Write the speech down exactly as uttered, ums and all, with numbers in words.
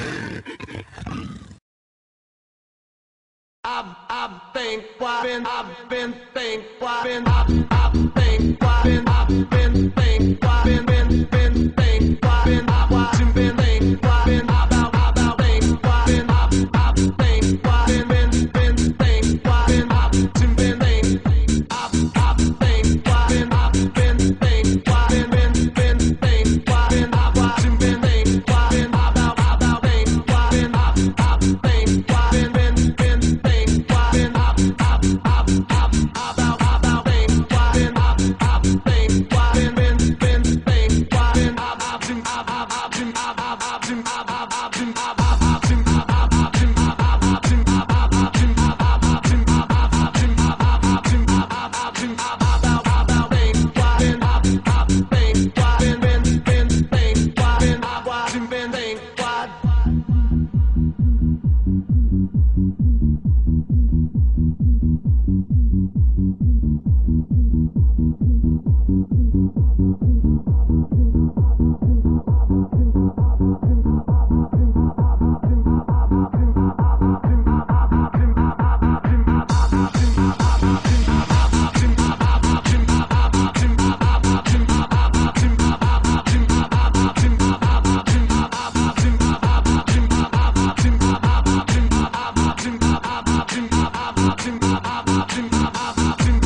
I've I've been why been I've been think why been I've I've been why been I've been think why been been been think why been I've watching been think why been about about think why been I've I've think why been been been think why been I've been been think I've I've think why been I've been think why been been been think why been I've watching been think why been about about think why been I've I've think why been been been think why been I've I've I've I've about about think why been I've I've think why been been been think why been I've I've been I've I've been I've I've been I've I've been I've I've been I've I've been I've I've been I've I've been I've I've been I've I've been I've I've been I've I've been I've about about think why been I've I've think why been been been think why been I've watching been think why. I've